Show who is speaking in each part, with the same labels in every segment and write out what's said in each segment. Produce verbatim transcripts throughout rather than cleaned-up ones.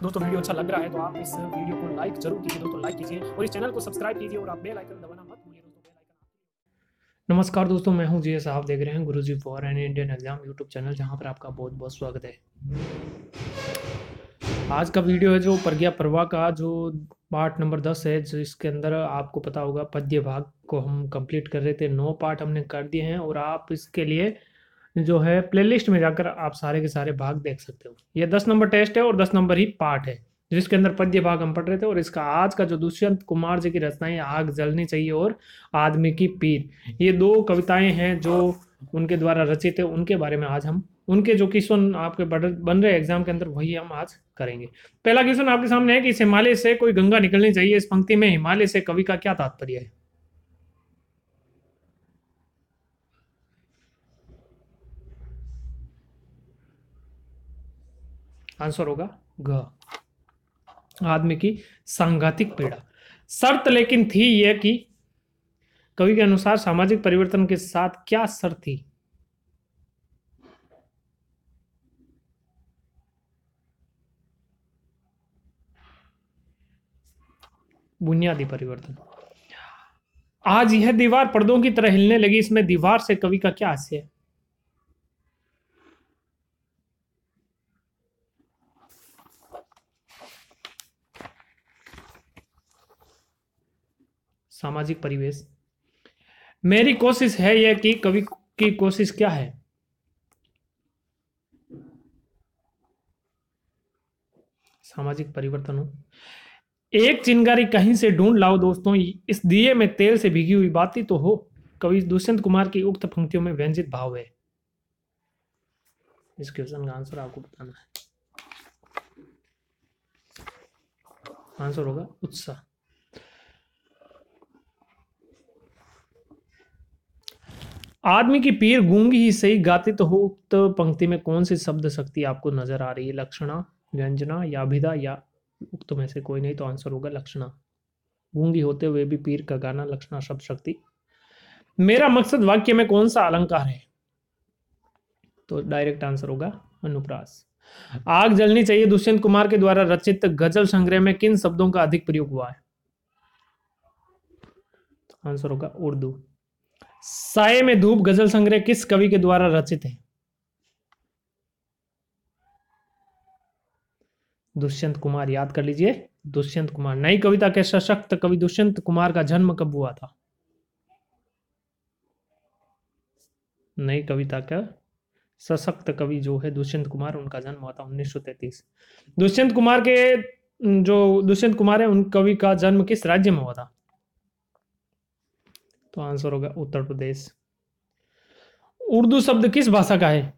Speaker 1: दोस्तों वीडियो अच्छा लग रहा है तो आप इस वीडियो को लाइक जरूर कीजिए दोस्तों, लाइक कीजिए और इस चैनल को सब्सक्राइब कीजिए और आप बेल आइकन दबाना मत भूलिए दोस्तों। Bell icon. नमस्कार दोस्तों, मैं हूं जी एस, आप देख रहे हैं Guruji for an Indian exam YouTube channel, जहां पर आपका बहुत बहुत स्वागत है। आज का वीडियो है जो प्रज्ञा प्रवाह का जो पार्ट नंबर दस है, जिसके अंदर आपको पता होगा पद्य भाग को हम कंप्लीट कर रहे थे। नौ पार्ट हमने कर दिए हैं और आप इसके लिए जो है प्लेलिस्ट में जाकर आप सारे के सारे भाग देख सकते हो। ये दस नंबर टेस्ट है और दस नंबर ही पार्ट है, जिसके अंदर पद्य भाग हम पढ़ रहे थे। और इसका आज का जो दुष्यंत कुमार जी की रचनाएं आग जलनी चाहिए और आदमी की पीर, ये दो कविताएं हैं जो उनके द्वारा रचित है, उनके बारे में आज हम उनके जो क्वेश्चन आपके बन रहे एग्जाम के अंदर वही हम आज करेंगे। पहला क्वेश्चन आपके सामने है कि इस हिमालय से कोई गंगा निकलनी चाहिए। इस पंक्ति में हिमालय से कवि का क्या तात्पर्य है? आंसर होगा घ, आदमी की सांघातिक पीड़ा। शर्त लेकिन थी यह कि कवि के अनुसार सामाजिक परिवर्तन के साथ क्या शर्त थी? बुनियादी परिवर्तन। आज यह दीवार पर्दों की तरह हिलने लगी, इसमें दीवार से कवि का क्या आशय है? सामाजिक परिवेश। मेरी कोशिश है यह कि कवि की कोशिश क्या है? सामाजिक परिवर्तन हो। एक चिंगारी कहीं से ढूंढ लाओ दोस्तों, इस दिए में तेल से भीगी हुई बाती तो हो। कवि दुष्यंत कुमार की उक्त पंक्तियों में व्यंजित भाव है। इस क्वेश्चन का आंसर आपको बताना है। आंसर होगा उत्साह। आदमी की पीर गूंगी ही सही गाती तो हो, उक्त पंक्ति में कौन सी शब्द शक्ति आपको नजर आ रही है? लक्षणा, व्यंजना या अभिधा या उक्त में से कोई नहीं, तो आंसर होगा लक्षणा। गूंगी होते हुए भी पीर का गाना, लक्षणा शब्द शक्ति। मेरा मकसद वाक्य में कौन सा अलंकार है? तो डायरेक्ट आंसर होगा अनुप्रास। आग जलनी चाहिए दुष्यंत कुमार के द्वारा रचित गजल संग्रह में किन शब्दों का अधिक प्रयोग हुआ है? तो आंसर होगा उर्दू। साये में धूप गजल संग्रह किस कवि के द्वारा रचित है? दुष्यंत कुमार, याद कर लीजिए, दुष्यंत कुमार। नई कविता के सशक्त कवि दुष्यंत कुमार का जन्म कब हुआ था? नई कविता का सशक्त कवि जो है दुष्यंत कुमार, उनका जन्म हुआ था उन्नीस सौ तैंतीस। दुष्यंत कुमार के जो दुष्यंत कुमार है, उन कवि का जन्म किस राज्य में हुआ था? तो आंसर होगा उत्तर प्रदेश। उर्दू शब्द किस भाषा का है?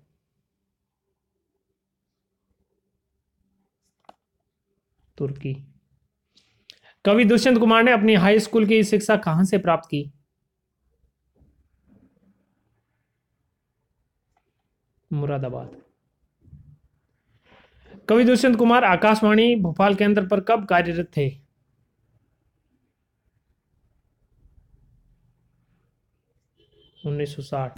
Speaker 1: तुर्की। कवि दुष्यंत कुमार ने अपनी हाई स्कूल की शिक्षा कहां से प्राप्त की? मुरादाबाद। कवि दुष्यंत कुमार आकाशवाणी भोपाल केंद्र पर कब कार्यरत थे? उन्नीस सौ साठ।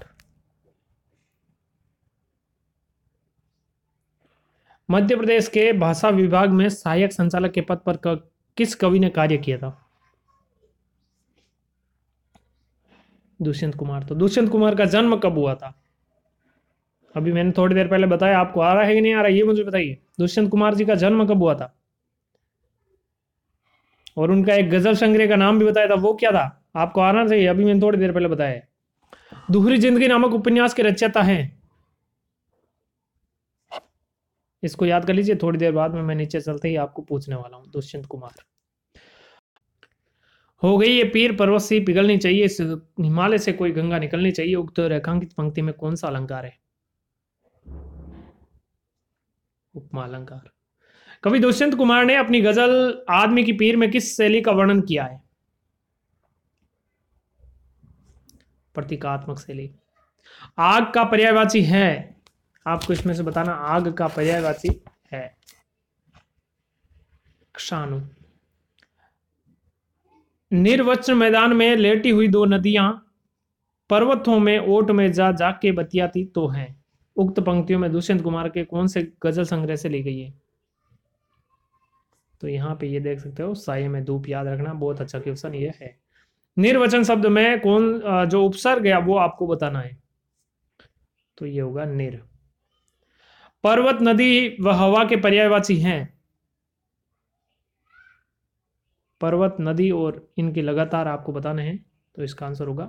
Speaker 1: मध्य प्रदेश के भाषा विभाग में सहायक संचालक के पद पर क, किस कवि ने कार्य किया था? दुष्यंत कुमार। तो दुष्यंत कुमार का जन्म कब हुआ था? अभी मैंने थोड़ी देर पहले बताया, आपको आ रहा है कि नहीं आ रहा है ये मुझे बताइए। दुष्यंत कुमार जी का जन्म कब हुआ था? और उनका एक गजल संग्रह का नाम भी बताया था, वो क्या था? आपको आना चाहिए, अभी मैंने थोड़ी देर पहले बताया। दोहरी जिंदगी नामक उपन्यास के रचयिता हैं। इसको याद कर लीजिए, थोड़ी देर बाद में मैं नीचे चलते ही आपको पूछने वाला हूं। दुष्यंत कुमार। हो गई ये पीर पर्वत सी पिघलनी चाहिए, इस हिमालय से कोई गंगा निकलनी चाहिए, उक्त रेखांकित पंक्ति में कौन सा अलंकार है? उपमा अलंकार। कवि दुष्यंत कुमार ने अपनी गजल आदमी की पीर में किस शैली का वर्णन किया है? प्रतीकात्मक शैली। आग का पर्यायवाची है, आपको इसमें से बताना, आग का पर्यायवाची है क्षाणु। निर्वस्त्र मैदान में लेटी हुई दो नदियां पर्वतों में ओट में जा जा के बतियाती तो हैं, उक्त पंक्तियों में दुष्यंत कुमार के कौन से गजल संग्रह से ली गई है? तो यहाँ पे ये देख सकते हो, साये में धूप, याद रखना, बहुत अच्छा क्वेश्चन ये है। निर्वचन शब्द में कौन जो उपसर्ग है वो आपको बताना है, तो ये होगा निर। पर्वत, नदी व हवा के पर्यायवाची हैं। पर्वत, नदी और इनके लगातार आपको बताने हैं, तो इसका आंसर होगा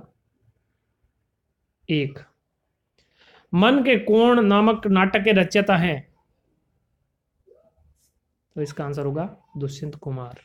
Speaker 1: एक। मन के कोण नामक नाटक के रचयिता हैं, तो इसका आंसर होगा दुष्यंत कुमार।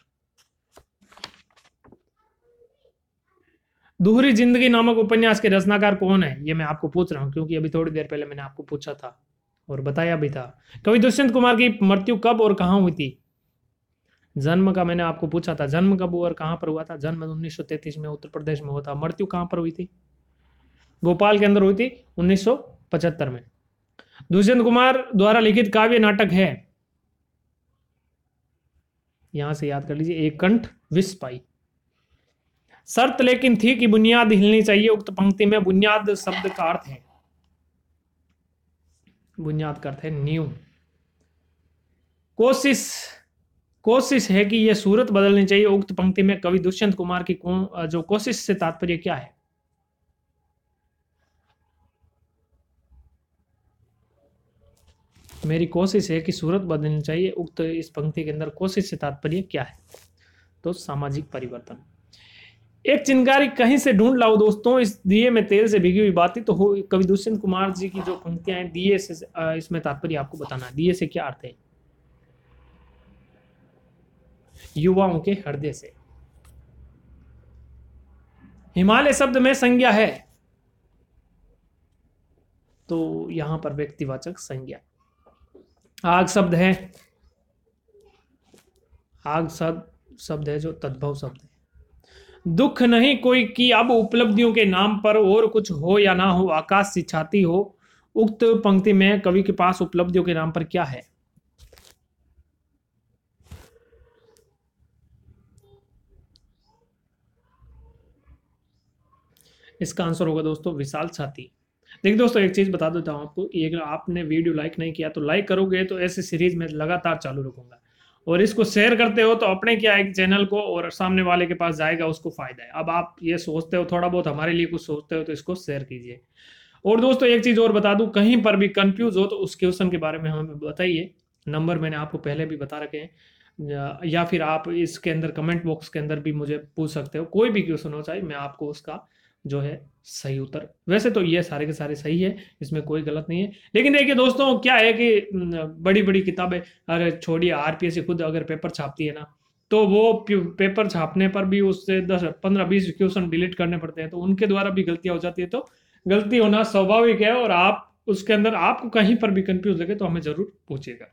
Speaker 1: दोहरी जिंदगी नामक उपन्यास के रचनाकार कौन है, ये मैं आपको पूछ रहा हूं क्योंकि अभी थोड़ी देर पहले मैंने आपको पूछा था और बताया भी था। कवि दुष्यंत कुमार की मृत्यु कब और कहां हुई थी? जन्म का मैंने आपको पूछा था, जन्म कब और कहां पर हुआ था? जन्म उन्नीस सौ तैंतीस में उत्तर प्रदेश में हुआ था। मृत्यु कहां पर हुई थी? भोपाल के अंदर हुई थी उन्नीस सौ पचहत्तर में। दुष्यंत कुमार द्वारा लिखित काव्य नाटक है, यहां से याद कर लीजिए, एक कंठ विष पाई। शर्त लेकिन थी कि बुनियाद हिलनी चाहिए, उक्त पंक्ति में बुनियाद शब्द का अर्थ है, बुनियाद का अर्थ है नींव। कोशिश कोशिश है कि यह सूरत बदलनी चाहिए, उक्त पंक्ति में कवि दुष्यंत कुमार की कौन जो कोशिश से तात्पर्य क्या है? मेरी कोशिश है कि सूरत बदलनी चाहिए, उक्त इस पंक्ति के अंदर कोशिश से तात्पर्य क्या है? तो सामाजिक परिवर्तन। एक चिंगारी कहीं से ढूंढ लाओ दोस्तों, इस दिए में तेल से भिगी हुई बातें, तो हो कवि दुष्यंत कुमार जी की जो पंक्तियां हैं, दिए से, इसमें तात्पर्य आपको बताना है, दिए से क्या अर्थ है? युवाओं के हृदय से। हिमालय शब्द में संज्ञा है, तो यहां पर व्यक्तिवाचक संज्ञा। आग शब्द है, आग शब्द शब्द है जो तद्भव शब्द है। दुख नहीं कोई की अब उपलब्धियों के नाम पर, और कुछ हो या ना हो आकाश सी छाती हो, उक्त पंक्ति में कवि के पास उपलब्धियों के नाम पर क्या है? इसका आंसर होगा दोस्तों विशाल छाती। देखिए दोस्तों, एक चीज बता देता हूं आपको, अगर आपने वीडियो लाइक नहीं किया तो लाइक करोगे तो ऐसे सीरीज में लगातार चालू रखूंगा, और इसको शेयर करते हो तो अपने क्या है चैनल को और सामने वाले के पास जाएगा, उसको फायदा है। अब आप ये सोचते हो थोड़ा बहुत हमारे लिए कुछ सोचते हो तो इसको शेयर कीजिए। और दोस्तों एक चीज और बता दूं, कहीं पर भी कंफ्यूज हो तो उस क्वेश्चन के बारे में हमें बताइए, नंबर मैंने आपको पहले भी बता रखे हैं, या, या फिर आप इसके अंदर कमेंट बॉक्स के अंदर भी मुझे पूछ सकते हो, कोई भी क्वेश्चन हो चाहे, मैं आपको उसका जो है सही उत्तर, वैसे तो ये सारे के सारे सही है, इसमें कोई गलत नहीं है। लेकिन देखिए दोस्तों क्या है कि बड़ी बड़ी किताबें, अरे छोड़िए, आरपीएससी खुद अगर पेपर छापती है ना, तो वो पेपर छापने पर भी उससे दस पंद्रह बीस क्वेश्चन डिलीट करने पड़ते हैं, तो उनके द्वारा भी गलतियां हो जाती है। तो गलती होना स्वाभाविक है, और आप उसके अंदर आपको कहीं पर भी कंफ्यूज लगे तो हमें जरूर पूछिएगा,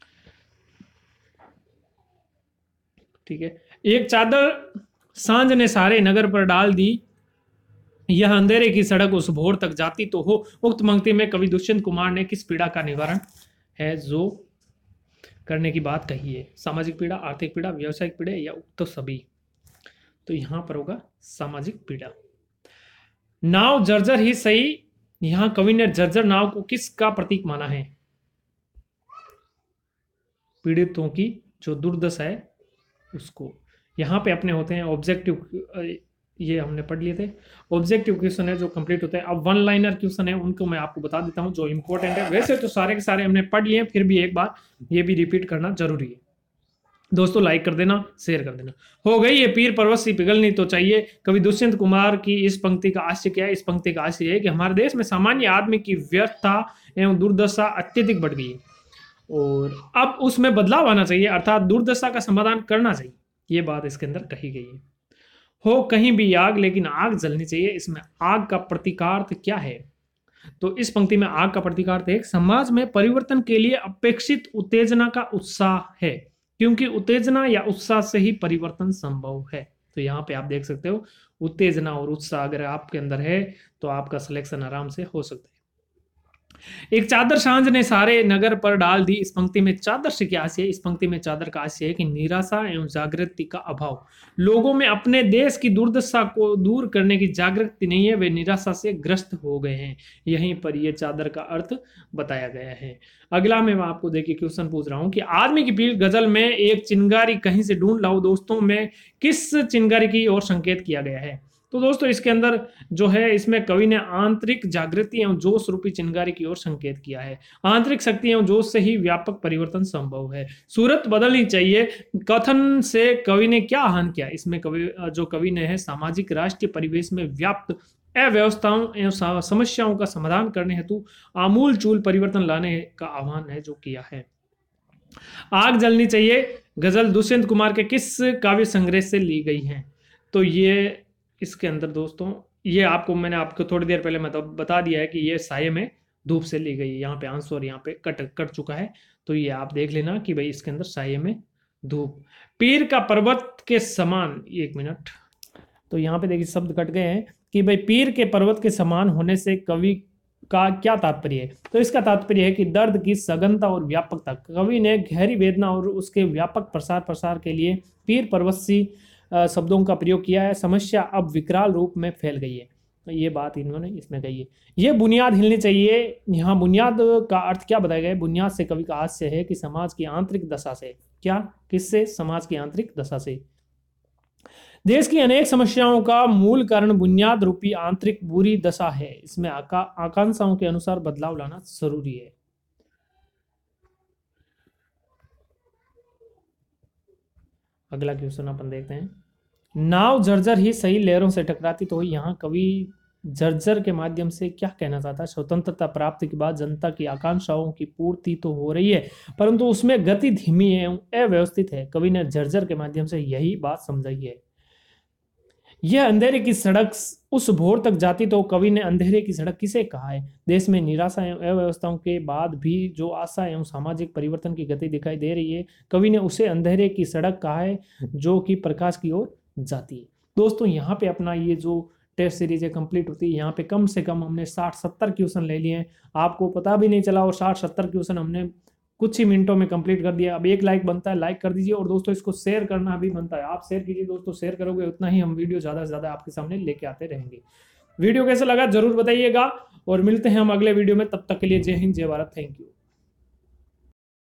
Speaker 1: ठीक है। एक चादर सांझ ने सारे नगर पर डाल दी, यह अंधेरे की सड़क उस भोर तक जाती तो हो, उक्त पंक्ति में कवि दुष्यंत कुमार ने किस पीड़ा का निवारण है जो करने की बात कही है? सामाजिक पीड़ा, आर्थिक पीड़ा, व्यवसायिक पीड़ा, या उक्त सभी? तो यहां पर होगा सामाजिक पीड़ा। नाव जर्जर ही सही, यहां कवि ने जर्जर नाव को किसका प्रतीक माना है? पीड़ितों की जो दुर्दशा है उसको। यहां पे अपने होते हैं ऑब्जेक्टिव, ये हमने पढ़ लिए थे, ऑब्जेक्टिव क्वेश्चन है जो कंप्लीट होता है। अब वन लाइनर क्वेश्चन है, उनको मैं आपको बता देता हूं जो इंपॉर्टेंट है, वैसे तो सारे के सारे हमने पढ़ लिए, फिर भी एक बार ये भी रिपीट करना जरूरी है। दोस्तों लाइक कर देना, शेयर कर देना। हो गई ये पीर पर्वत सी पिघलनी तो चाहिए, कवि दुष्यंत कुमार की इस पंक्ति का आशय क्या है? इस पंक्ति का आशय है कि हमारे देश में सामान्य आदमी की व्यर्थता एवं दुर्दशा अत्यधिक बढ़ गई है, और अब उसमें बदलाव आना चाहिए, अर्थात दुर्दशा का समाधान करना चाहिए, ये बात इसके अंदर कही गई है। हो कहीं भी आग लेकिन आग जलनी चाहिए, इसमें आग का प्रतीकार्थ क्या है? तो इस पंक्ति में आग का प्रतीकार्थ है समाज में परिवर्तन के लिए अपेक्षित उत्तेजना का उत्साह है, क्योंकि उत्तेजना या उत्साह से ही परिवर्तन संभव है। तो यहाँ पे आप देख सकते हो उत्तेजना और उत्साह अगर आपके अंदर है तो आपका सिलेक्शन आराम से हो सकता है। एक चादर सांझ ने सारे नगर पर डाल दी। इस पंक्ति में चादर से क्या आशय है? इस पंक्ति में चादर का आशय है कि निराशा एवं जागृति का अभाव, लोगों में अपने देश की दुर्दशा को दूर करने की जागृति नहीं है, वे निराशा से ग्रस्त हो गए हैं। यहीं पर यह चादर का अर्थ बताया गया है। अगला मैं आपको देखिए क्वेश्चन पूछ रहा हूं कि आदमी की पीठ गजल में एक चिंगारी कहीं से ढूंढ लाओ दोस्तों में किस चिंगारी की ओर संकेत किया गया है? तो दोस्तों इसके अंदर जो है इसमें कवि ने आंतरिक जागृति एवं जोश रूपी चिंगारी की ओर संकेत किया है। आंतरिक शक्ति एवं जोश से ही व्यापक परिवर्तन संभव है। सूरत बदलनी चाहिए कथन से कवि ने क्या आह्वान किया? इसमें कवि जो कवि ने है सामाजिक राष्ट्रीय परिवेश में व्याप्त अव्यवस्थाओं एवं समस्याओं का समाधान करने हेतु आमूल चूल परिवर्तन लाने का आह्वान है जो किया है। आग जलनी चाहिए गजल दुष्यंत कुमार के किस काव्य संग्रह से ली गई है? तो ये इसके अंदर दोस्तों ये आपको मैंने आपको थोड़ी देर पहले मतलब बता दिया है कि ये साये में धूप से ली गई है। यहाँ पे आंसर यहाँ पे कट कट चुका है, तो ये आप देख लेना कि भाई इसके अंदर साये में धूप। पीर का पर्वत के समान, एक मिनट, तो यहाँ पे देखिए शब्द कट गए हैं कि भाई पीर के पर्वत के समान होने से कवि का क्या तात्पर्य है? तो इसका तात्पर्य है कि दर्द की सघनता और व्यापकता, कवि ने गहरी वेदना और उसके व्यापक प्रसार प्रसार के लिए पीर पर्वत सी शब्दों का प्रयोग किया है। समस्या अब विकराल रूप में फैल गई है, तो ये बात इन्होंने इसमें कही है। ये बुनियाद हिलनी चाहिए, यहाँ बुनियाद का अर्थ क्या बताया गया है? बुनियाद से कवि का आशय है कि समाज की आंतरिक दशा से, क्या किससे? समाज की आंतरिक दशा से। देश की अनेक समस्याओं का मूल कारण बुनियाद रूपी आंतरिक बुरी दशा है, इसमें आका, आकांक्षाओं के अनुसार बदलाव लाना जरूरी है। अगला क्वेश्चन अपन देखते हैं। नाव जर्जर ही सही लहरों से टकराती तो यहाँ कवि जर्जर के माध्यम से क्या कहना चाहता है? स्वतंत्रता प्राप्ति के बाद जनता की आकांक्षाओं की पूर्ति तो हो रही है परंतु उसमें गति धीमी है, अव्यवस्थित है। कवि ने जर्जर के माध्यम से यही बात समझाई है। यह अंधेरे की सड़क उस भोर तक जाती तो कवि ने अंधेरे की सड़क किसे कहा है? देश में निराशा एवं अव्यवस्थाओं के बाद भी जो आशा एवं सामाजिक परिवर्तन की गति दिखाई दे रही है, कवि ने उसे अंधेरे की सड़क कहा है जो कि प्रकाश की ओर जाती है। दोस्तों यहाँ पे अपना ये जो टेस्ट सीरीज है कंप्लीट होती है। यहाँ पे कम से कम हमने साठ सत्तर क्वेश्चन ले लिए हैं, आपको पता भी नहीं चला और साठ सत्तर क्वेश्चन हमने कुछ ही मिनटों में कंप्लीट कर दिया। अब एक लाइक बनता है, लाइक कर दीजिए और दोस्तों इसको शेयर करना भी बनता है, आप शेयर कीजिए दोस्तों, शेयर करोगे उतना ही हम वीडियो ज़्यादा से ज़्यादा आपके सामने लेके आते रहेंगे। वीडियो कैसा लगा जरूर बताइएगा और मिलते हैं हम अगले वीडियो में, तब तक के लिए जय हिंद जय भारत, थैंक यू।